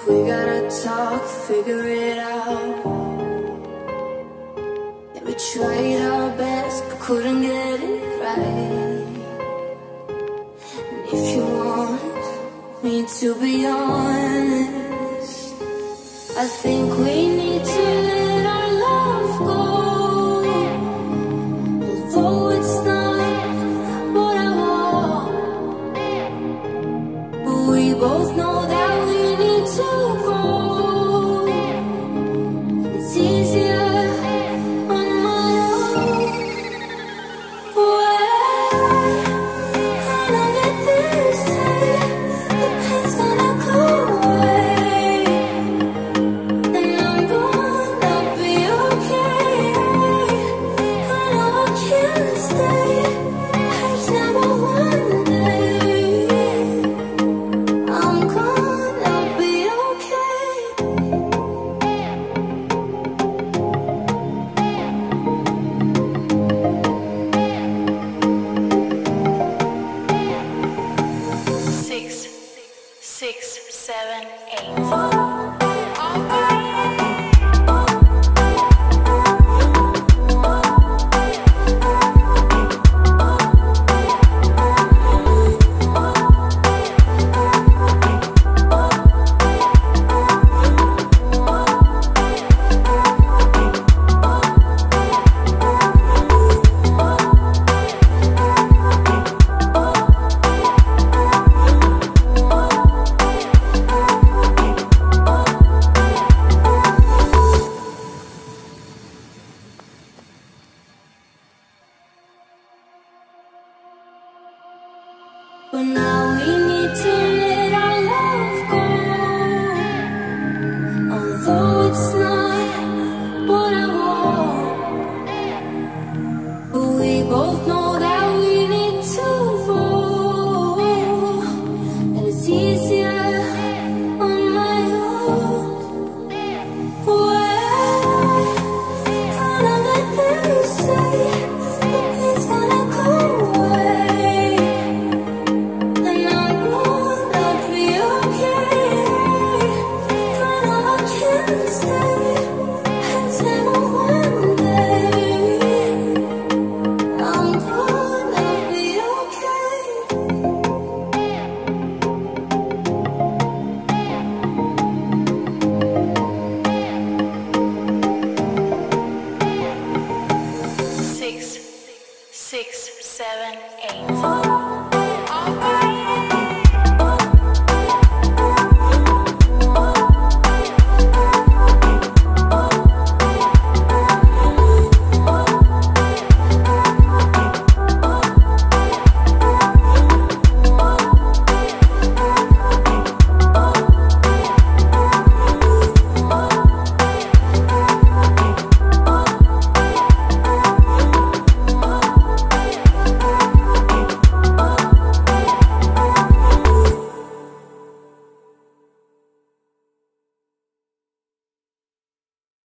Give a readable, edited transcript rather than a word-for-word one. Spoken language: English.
We gotta talk, figure it out. Yeah, we tried our best, but couldn't get it right. And if you want me to be honest, I think we need to let our love go. Although it's not what I want, but we both know that we need to go. It's easier on my own. I know that this time the pain's gonna go away, and I'm gonna be okay. I know I can't stay. It's never one day. I'm gonna be okay. Six, 7, 8.